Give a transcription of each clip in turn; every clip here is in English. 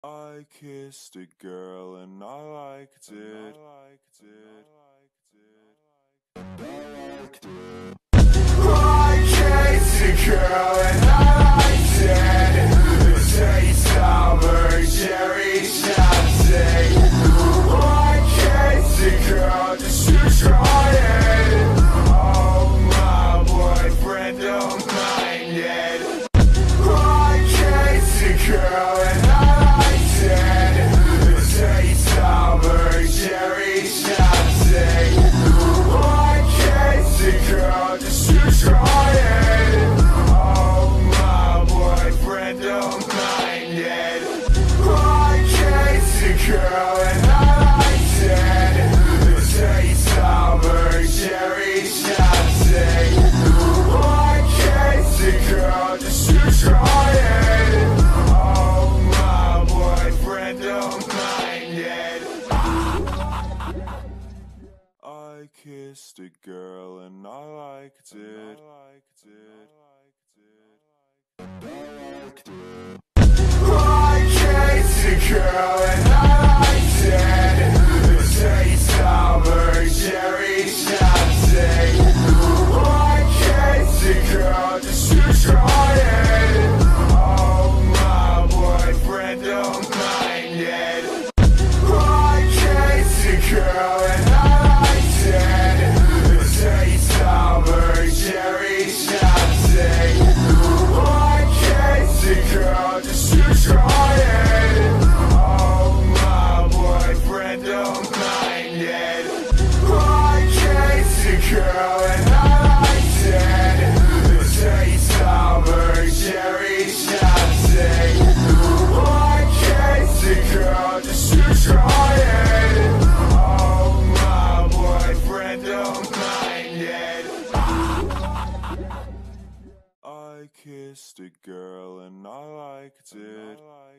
I kissed a girl and I liked it. I kissed a girl and I liked it. The taste of her cherry chapstick. I kissed a girl just to try it. Oh, my boyfriend don't mind it. I kissed a girl and I liked it. The taste of her cherry chapstick. I kissed a girl just to try it. Oh, my boyfriend don't mind it. I kissed a girl and I liked it. The taste of her cherry chapstick. I kissed a girl just to try it. Oh, my boyfriend don't mind it. I kissed a girl and I liked it. I kissed a girl and I liked it. The taste of her cherry chapstick. I kissed a girl just to try it. Oh, my boyfriend don't mind it. I kissed a girl and I liked it. The taste of her cherry chapstick. I kissed a girl just to try it. Oh, my boyfriend don't mind it. I kissed a girl and I liked it. The taste of her cherry chapstick. I kissed a girl just to try it. Oh, my boyfriend don't mind it. I kissed a girl and I liked it.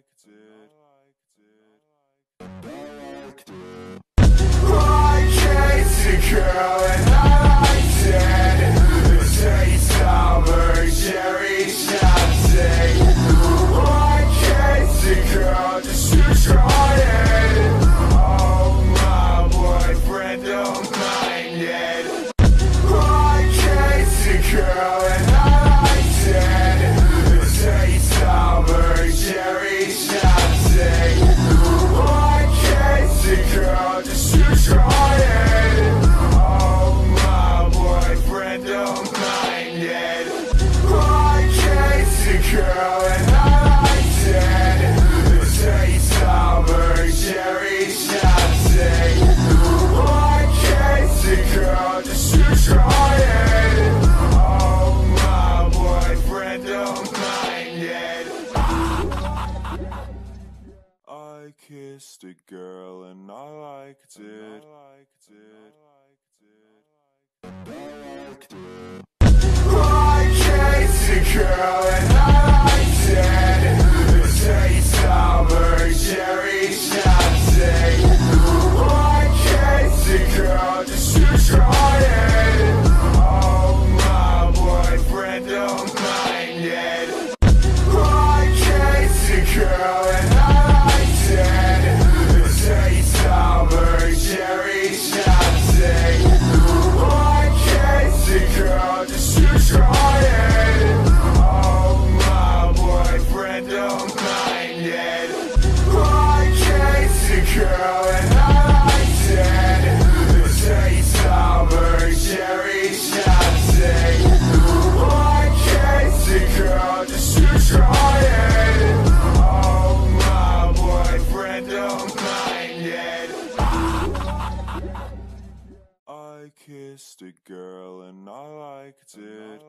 I kissed a girl and I liked it. The taste of her cherry chapstick. I kissed a girl just to try it. Oh, my boyfriend don't mind it. I kissed a girl and I liked it. The taste of her cherry chapstick. I kissed a girl just to try it. Oh, my boyfriend don't mind it. I kissed a girl and I liked it. The taste of her cherry chapstick. I kissed a girl just to try it. Oh, my boyfriend don't mind it. I kissed a girl and I liked it. I kissed a girl and I liked it. The taste of her cherry chapstick. I kissed a girl just to try it. Oh, my boyfriend don't mind it. I kissed a girl and I liked it. The taste of her cherry chapstick. I kissed a girl just to try it. Oh, my boyfriend don't mind it. I kissed a girl and I liked it. The taste of her cherry chapstick. I kissed a girl just to try it. Oh, my boyfriend don't mind it. I kissed a girl and I liked it.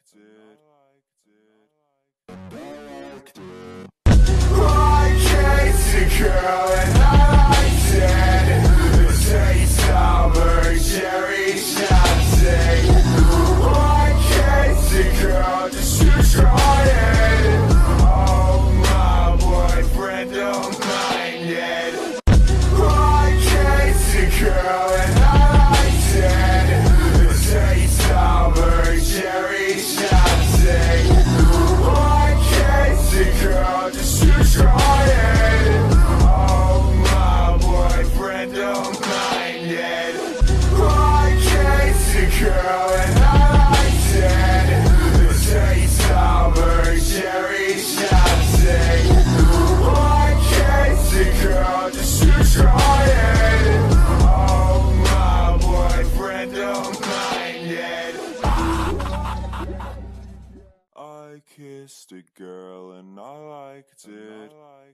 I kissed a girl and I liked it. The taste of her cherry chapstick. I kissed a girl just to try it. Oh, my boyfriend don't mind it. I kissed a girl and I liked it. The taste of her cherry chapstick. I kissed a girl. I liked it.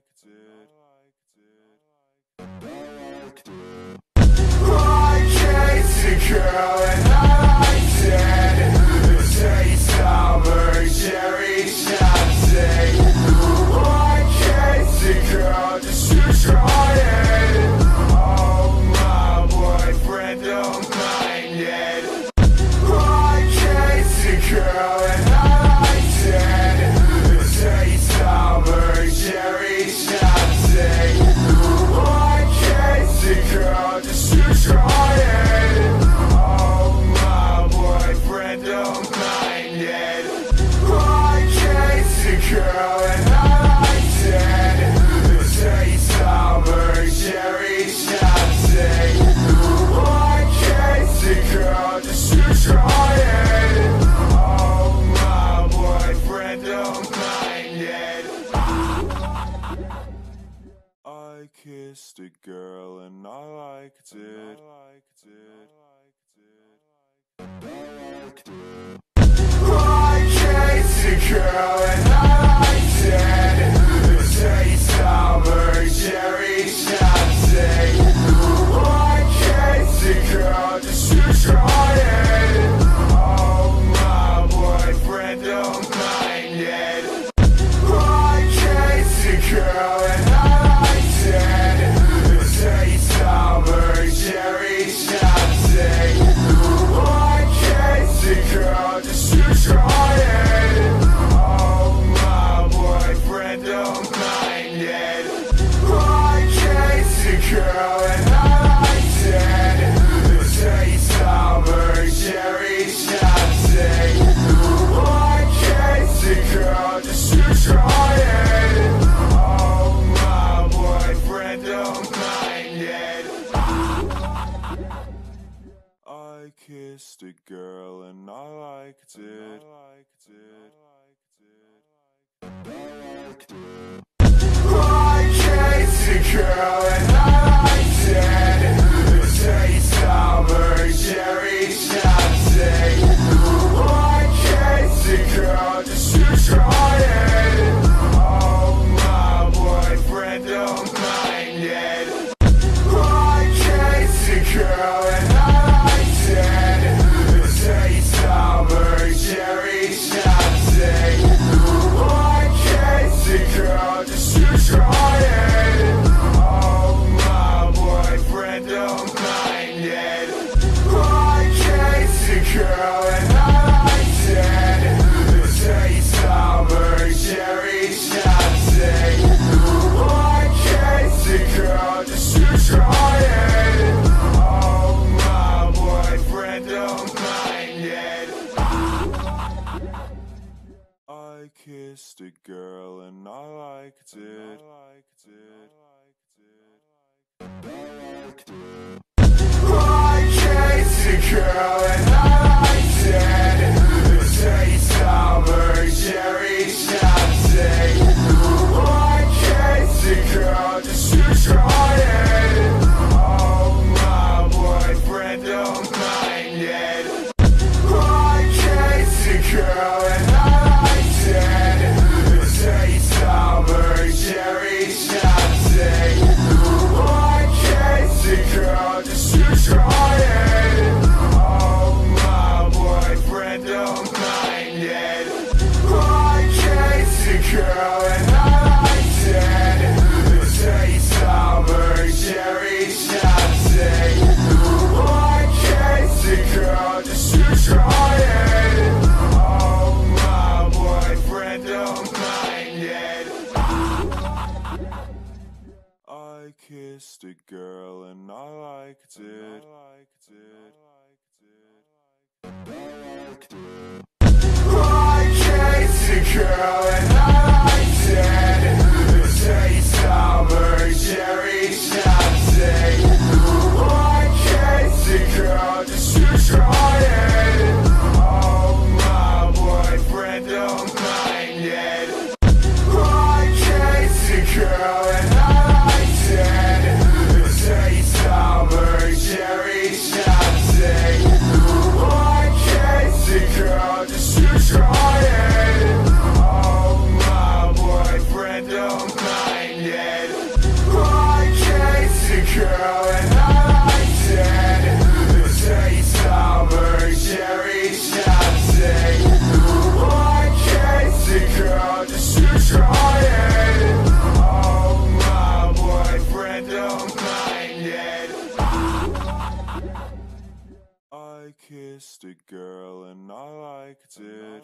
I kissed a girl and I liked it. The taste of her cherry something. I kissed a girl just to try it. Oh, my boyfriend don't mind it. I kissed a girl and I liked it. The taste of her cherry something. I kissed a girl just to try it. Oh, my boyfriend don't mind it. I kissed a girl and I liked it. The taste of her cherry something. I kissed a girl just to try it. Oh, my boyfriend don't mind it. I kissed a girl and I liked it. I kissed a girl and I liked it. The taste of her cherry something. I kissed a girl just to try it. Oh, my boyfriend don't mind it. I kissed a girl and I liked it. The taste of her cherry something. I kissed a girl just to try it. Oh, my boyfriend don't mind it. I kissed a girl and I liked it. The taste of her cherry something. I kissed a girl just to try it. Oh, my boyfriend don't mind it. I kissed a girl and I liked it. I kissed a girl and I liked it. The taste of her cherry something. I kissed a girl just to try it. Oh, my boyfriend don't mind it. I kissed a girl and I liked it. The taste of her cherry something. I kissed a girl just to try it. Oh, my boyfriend don't mind it. I kissed a girl and I liked it. The taste of her cherry something. I kissed a girl just to try it. Oh, my boyfriend don't mind it. I kissed a girl and I liked it. I kissed a girl and I liked it. The taste of her cherry something. I kissed a girl just to try it. Oh, my boyfriend don't mind it. I kissed a girl and I liked it. The taste of her cherry something. I kissed a girl just to try it. Oh, my boyfriend don't mind it. I kissed a girl and I liked it. The taste of her cherry something. I kissed a girl just to try it. Oh, my boyfriend don't mind it. I kissed a girl and I liked it. I kissed a girl and I liked it. The taste of her cherry something. I kissed a girl just to try it. Oh, my boyfriend don't mind it. I kissed a girl and I liked it. The taste of her cherry something. I kissed a girl just to try it. Oh, my boyfriend kissed a girl and I liked it.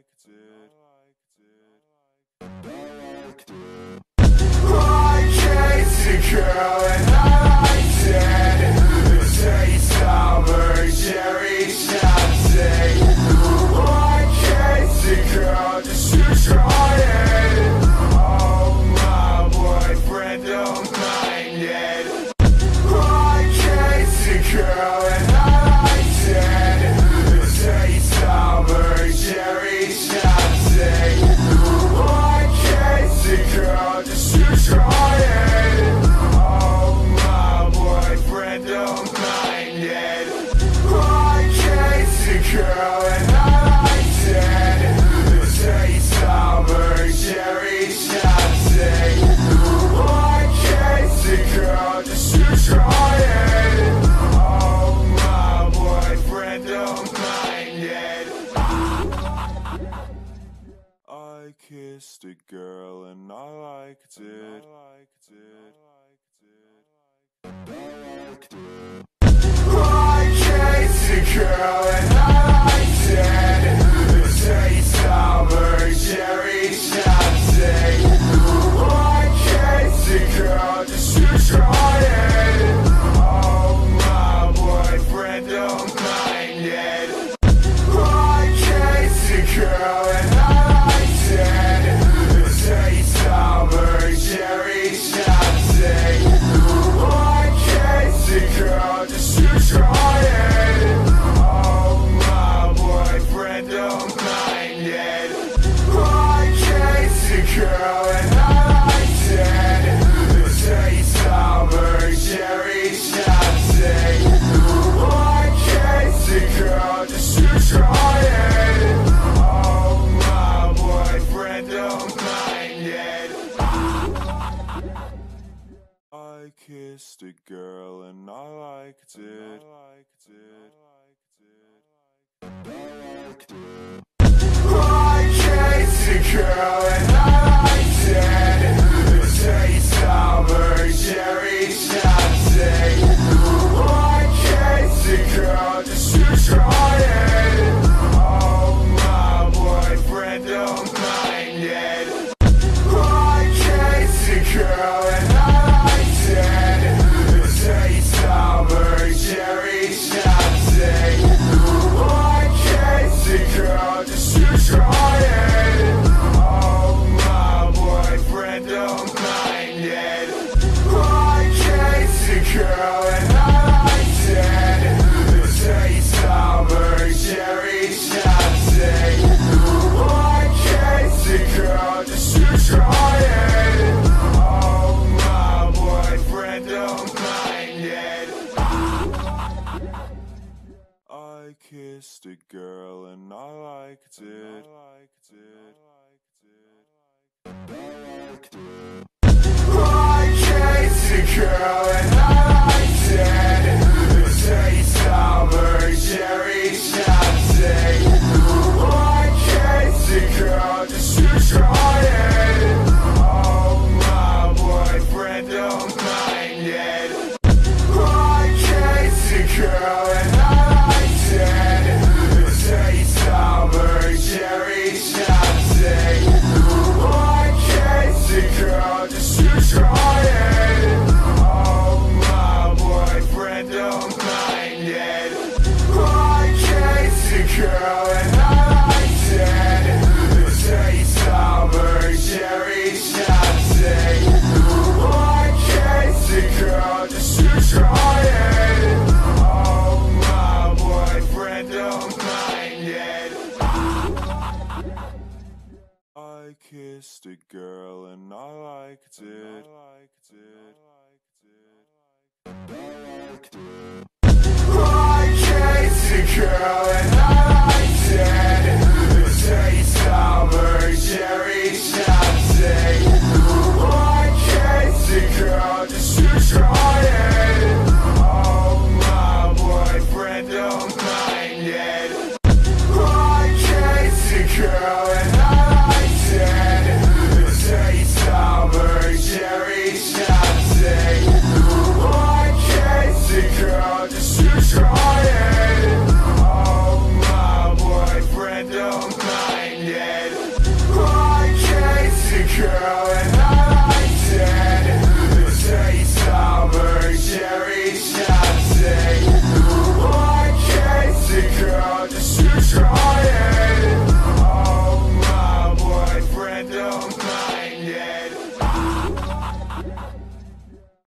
I kissed a girl and I liked it. The taste of her cherry something. I kissed a girl just to try it. Oh, my boyfriend don't mind it. I kissed a girl and I liked it. The taste of her cherry something. I kissed a girl just to try it. Oh, my boyfriend don't mind it. I kissed a girl and I liked it. The taste of her cherry something. I kissed a girl just to try it. Oh, my boyfriend don't mind it. I kissed a girl and I liked it. I kissed a girl and I liked it. The taste of her cherry something. I kissed a girl just to try it. Oh, my boyfriend don't mind it. I kissed a girl and I liked it. The taste of her cherry something. I kissed a girl just to try it. Oh, my boyfriend don't mind it. I kissed a girl and I liked it. The taste of her cherry something. I kissed a girl just to try it. Oh, my boyfriend don't mind it. I kissed a girl and I liked it. I kissed a girl and I liked it. The taste of her cherry something. I kissed a girl just to try it. Oh, my boyfriend don't mind it. I kissed a girl and I liked it. The taste of her cherry something. I kissed a girl just to try it. Oh, my boyfriend don't mind it. I kissed a girl and I liked it. The taste of her cherry something. I kissed a girl just to try it. Oh, my boyfriend don't mind it. I kissed a girl and I liked it. I kissed a girl and I liked it. The taste of her cherry something. I kissed a girl just to try it. Oh, my boyfriend don't mind it. I kissed a girl and I liked it. The taste of her cherry something. I kissed a girl just to try it. Oh, my boyfriend don't mind it. I kissed a girl and I liked it. The taste of her cherry something. I kissed a girl just to try it. Oh, my boyfriend don't mind it. I kissed a girl and I liked it. I kissed a girl and I liked it. The taste of her cherry something. I kissed a girl just to try it. Oh, my boyfriend don't mind it. I kissed a girl and I liked it. The taste of her cherry something.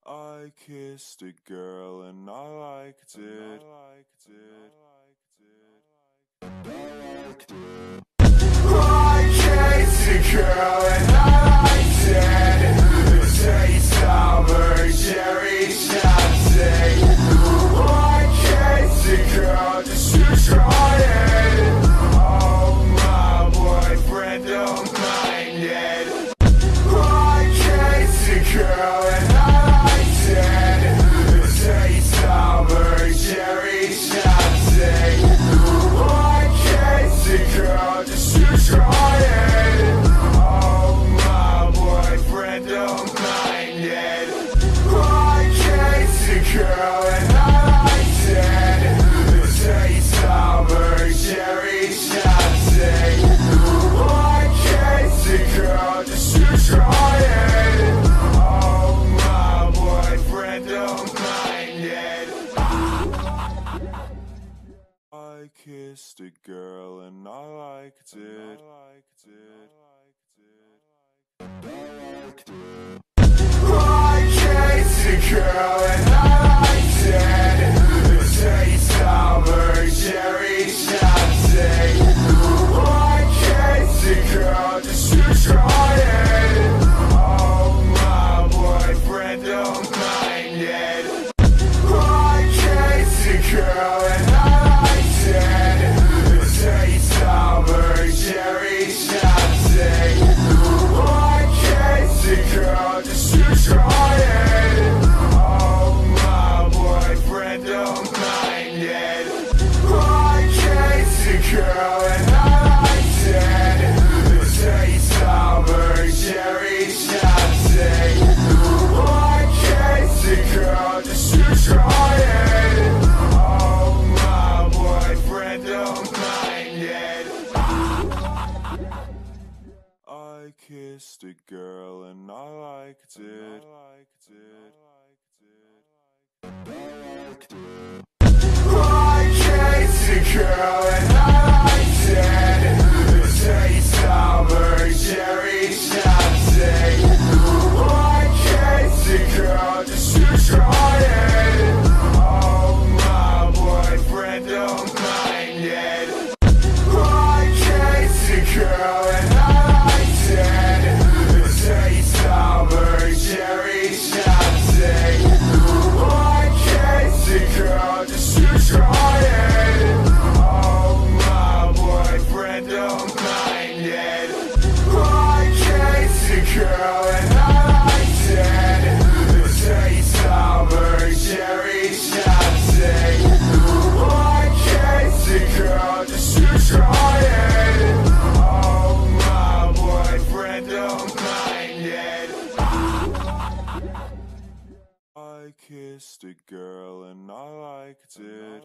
I kissed a girl and I liked it. I kissed a girl and I liked it. The taste of her cherry chapstick. I kissed a girl just to try it. Oh, my boyfriend don't mind it. I kissed a girl and I liked it. The taste of her cherry chapstick. I kissed a girl just to try it. Oh, my boyfriend don't mind it. I kissed a girl and I liked it. The taste of her cherry chapstick. I kissed a girl just to try it. Oh, my boyfriend don't mind it. I kissed a girl and I liked it. I kissed a girl and I liked it. The taste of her cherry chapstick. I kissed a girl just to try it. Oh, my boyfriend don't mind it. I kissed a girl and I liked it. The taste of her cherry chapstick. I kissed a girl just to try it. Oh, my boyfriend don't mind it. I kissed a girl and I liked it. The taste of her cherry chapstick. I kissed a girl just to try it. Oh, my boyfriend don't mind it. I kissed a girl and I liked it. I kissed a girl and I liked it. The taste of her cherry chapstick. I kissed a girl just to try it. Oh, my boyfriend don't mind it. I kissed a girl and I liked it. The taste of her cherry chapstick. I kissed a girl just to try it. Oh, my boyfriend don't mind it. I kissed a girl and I liked it. The taste of her cherry chapstick. I kissed a girl just to try it. Oh, my boyfriend don't mind it. I kissed a girl and I liked it.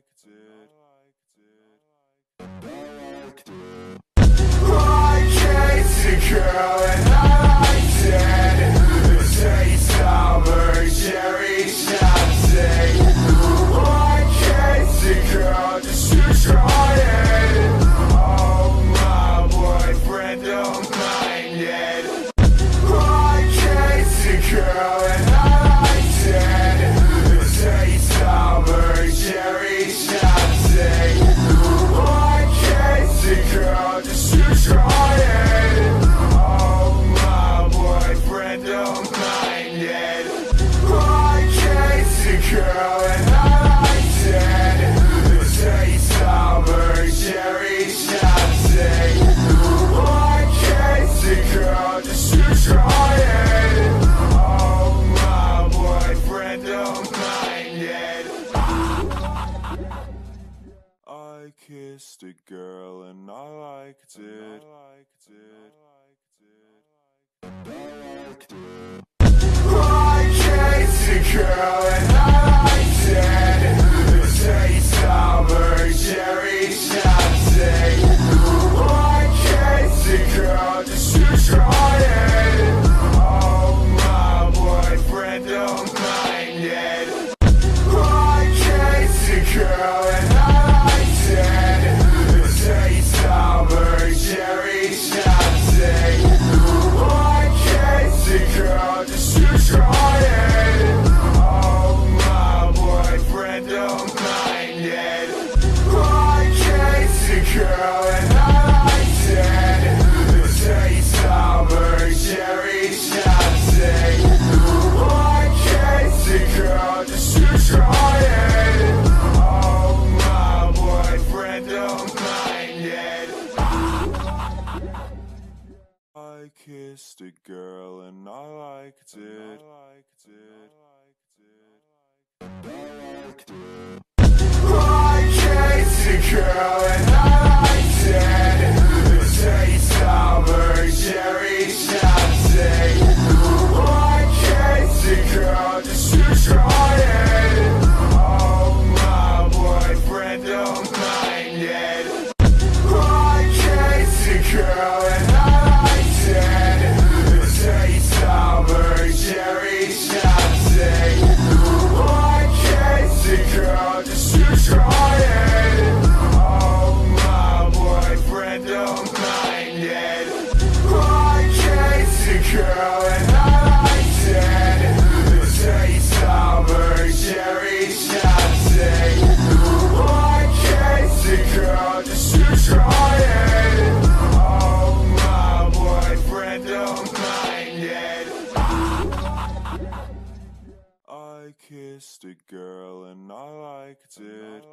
I kissed a girl and I liked it. The taste of her cherry chapstick. I kissed a girl just to try it. Oh, my boyfriend don't mind it. I kissed a girl and I liked it. The taste of her cherry chapstick. I kissed a girl just to try it. Oh, my boyfriend don't mind it. I kissed a girl and I liked it. The taste of her cherry chapstick. I kissed a girl just to try it. Oh, my boyfriend don't mind it. I kissed a girl and I liked it. I kissed a girl and I liked it. The taste of her cherry chapstick. I kissed a girl just to try it. Oh, my boyfriend don't mind it. I kissed a girl and I liked it. The taste of her cherry chapstick. I kissed a girl just to try it. kissed a girl and I liked it. I kissed a girl and I liked it. The taste of her cherry something. I kissed a girl just to try it. Oh, my boyfriend don't mind it. I kissed a girl and I liked it. The taste of her cherry something. I kissed a girl just to try it. Oh, my boyfriend don't mind it. I kissed a girl and I liked it. The taste of her cherry something. I kissed a girl just to try it. Oh, my boyfriend don't mind it. I kissed a girl and I liked it.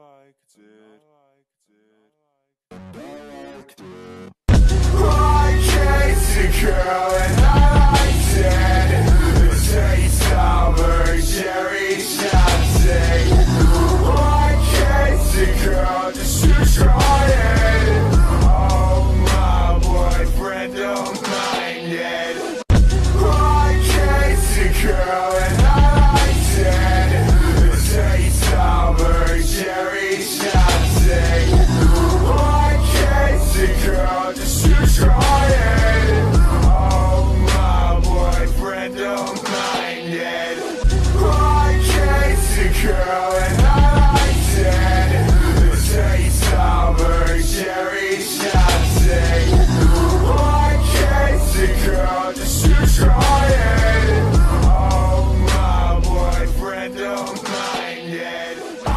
I kissed a girl and I liked it. The taste of her cherry something. I kissed a girl just to try it. Oh, my boyfriend don't mind it. I kissed a girl and I liked it. The taste of her cherry something. I kissed a girl just to try it. Oh, my boyfriend don't mind it. I kissed a girl and I liked it. The taste of her cherry something. I kissed a girl just to try it. Oh, my boyfriend don't mind it.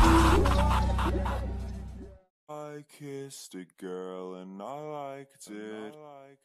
I kissed a girl and I liked it.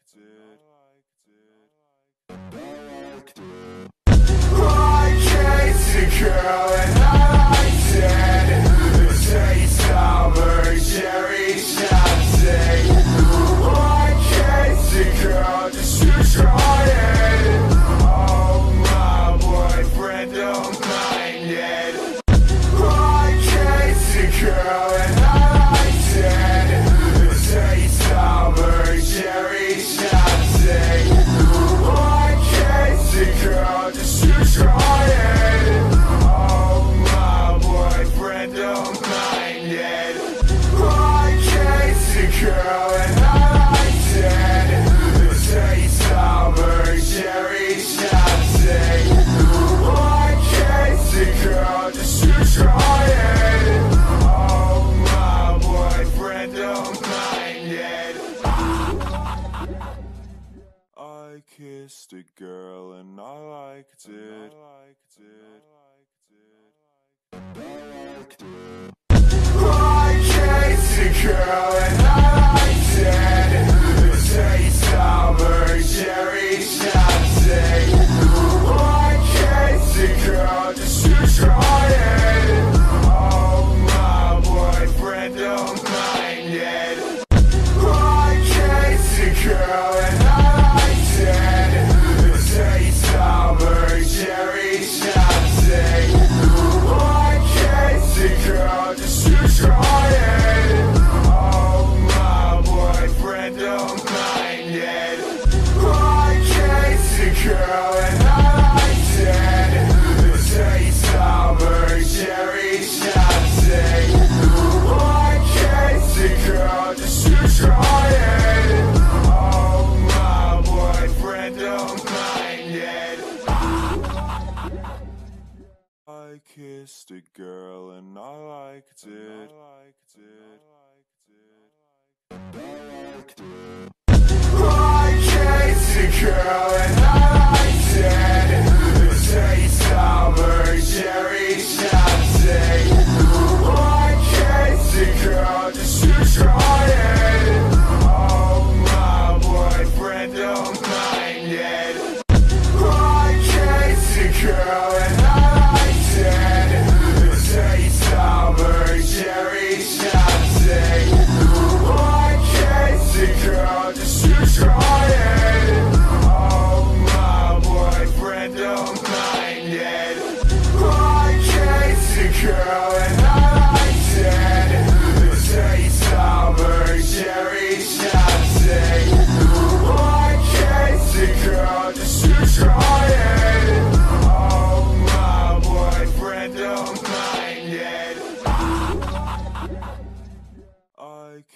I kissed a girl and I liked it. The taste of her cherry something. I kissed a girl just to try it. Oh, my boyfriend don't mind it. I kissed a girl and I liked it. The taste of her cherry something. I kissed a girl just to try it. Oh, my boyfriend don't mind it. I kissed a girl and I liked it. The taste of her cherry something. I kissed a girl just to try it. Oh, my boyfriend don't mind it. I kissed a girl and I liked it. I kissed a girl and I liked it. The taste of her cherry something. I kissed a girl just to try it. Oh, my boyfriend don't mind it. I kissed a girl and I liked it. The taste of her cherry something. I kissed a girl just to try it. Oh, my boyfriend don't mind it. I kissed a girl and I liked it. The taste of her cherry something. I kissed a girl just to try it. Oh, my boyfriend don't mind it. I kissed a girl and I liked it. I kissed a girl and I liked it. The taste of her cherry something. I kissed a girl just to try it. Oh, my boyfriend don't mind it. I kissed a girl and I liked it. The taste of her cherry something. I kissed a girl just to try it. Oh,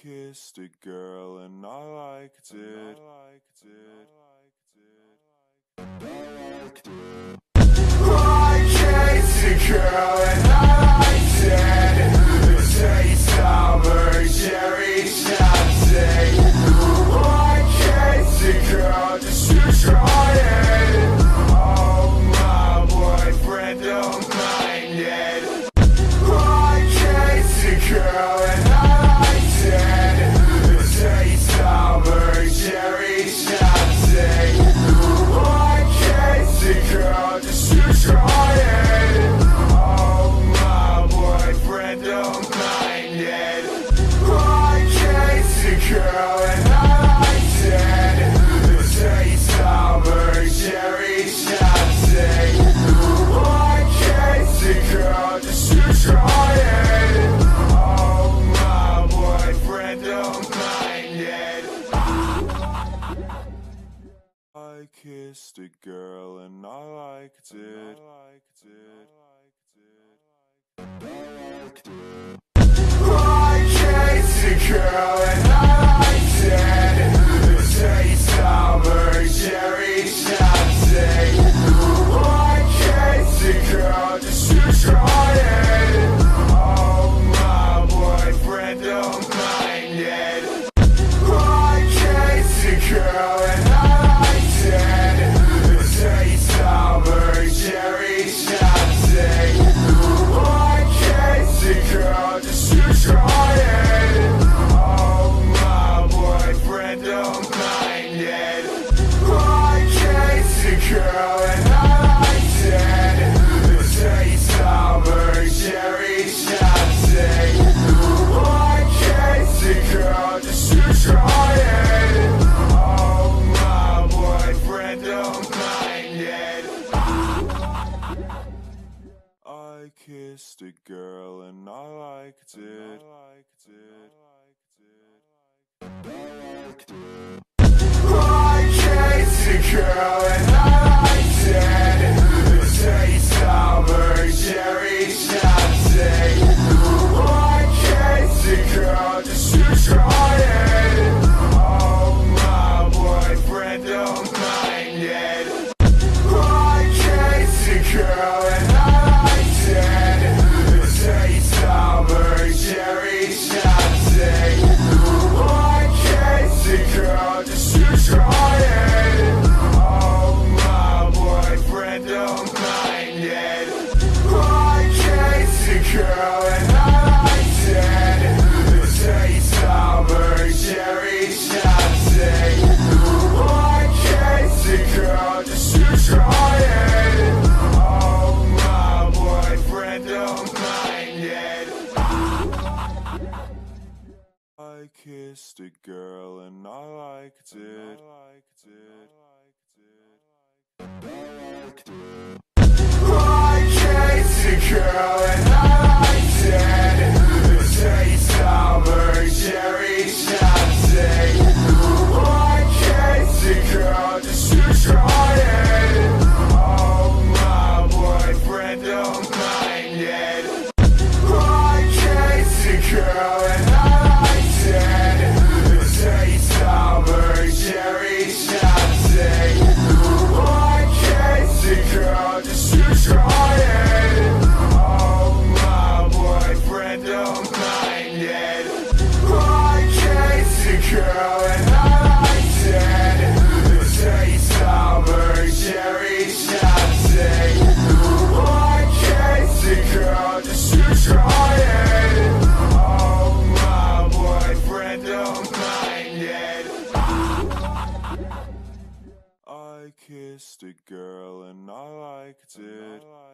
kissed a girl and I liked it. I kissed a girl and I liked it. The taste of her cherry something. I kissed a girl just to try it. Oh, my boyfriend don't mind it. I kissed a girl and I liked it. The taste of her cherry something. I kissed a girl just to try it. Oh, my boyfriend don't mind it. I kissed a girl and I liked it. The taste of her cherry something. I kissed a girl just to try it. Oh, my boyfriend don't mind it. I kissed a girl and I liked it. I kissed a girl and I liked it. The taste of her cherry something. I kissed a girl just to try it. Oh, my boyfriend don't mind it. I kissed a girl and I liked it. The taste of her cherry something. I kissed a girl just to try it. Oh, my boyfriend don't mind it. I kissed a girl and I liked it. The taste of her cherry something. I kissed a girl just to try it. Oh, my boyfriend don't mind it. I kissed a girl and I liked it. I kissed a girl and I liked it. The taste of her cherry something. I kissed a girl just to try it. Oh, my boyfriend don't mind it. I kissed a girl and I liked it. The taste of her cherry something. I kissed a girl just to try it. Oh, my boyfriend don't mind it. I kissed a girl and I liked it. The taste of her cherry something. I kissed a girl just to try it. Oh, my boyfriend don't mind it. I kissed a girl and I liked it. I kissed a girl and I liked it. The taste of her cherry something. I kissed a girl just to try it. Oh, my boyfriend don't mind it. I kissed a girl and I liked it. The taste of her cherry something. I kissed a girl just to try it. Oh, my boyfriend don't mind it. I kissed a girl and I liked it. The taste of her cherry something. I kissed a girl just to try it. Oh, my boyfriend don't mind it. I kissed a girl and I liked it.